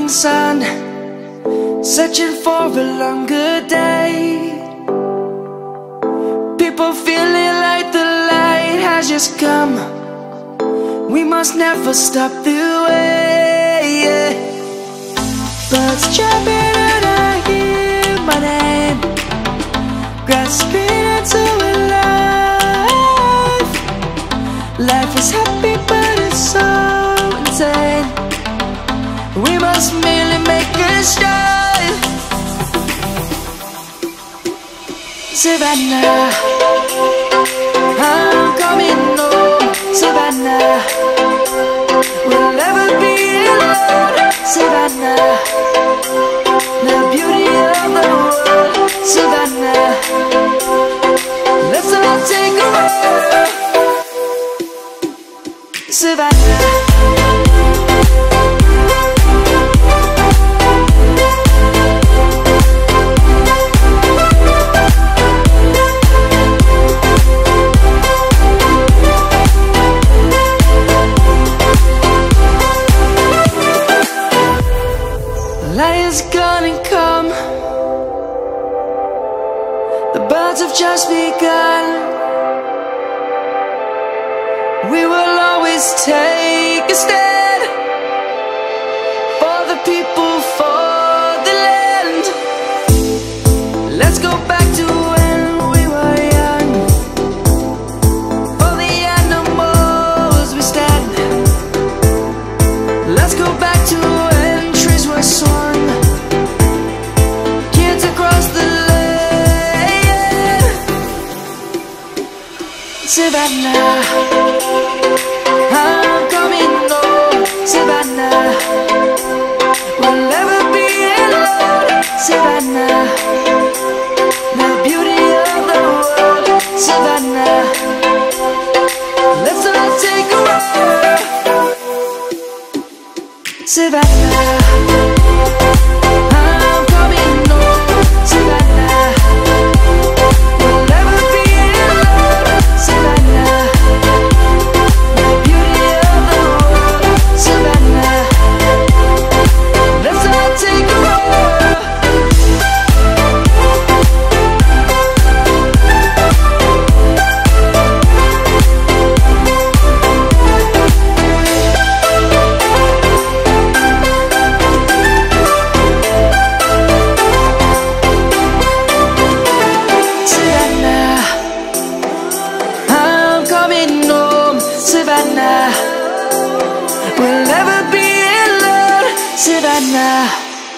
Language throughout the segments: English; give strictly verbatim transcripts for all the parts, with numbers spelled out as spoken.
morning sun, searching for a longer day. People feeling like the light has just come. We must never stop the way, yeah. Birds jumping and I hear my name, grasping into a life. Life is happy but it's so insane. We must merely make a start. Savannah, I'm coming home. Savannah, we'll never be alone. Savannah, the beauty of the world. Savannah, let's all take a walk. Savannah, light is gonna come. The birds have just begun. We will always take a stand for the people, for the land. Let's go back to when we were young. For the animals we stand. Let's go back to when trees were swung, kids across the lane. Savannah, I'm coming home. Savannah, we'll never be alone. Savannah, the beauty of the world. Savannah, let's all take a walk. Savannah, I'm coming home. Savannah, we'll never be alone. Savannah, the beauty of the world. Savannah, let's all take a walk. Savannah, I'm coming home. Savannah, we'll never be alone. Savannah.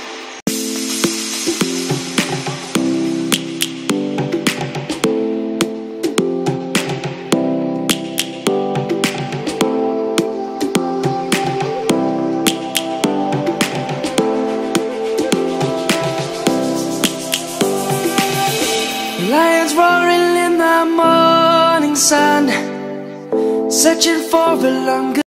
Lions roaring in the morning sun, searching for a longer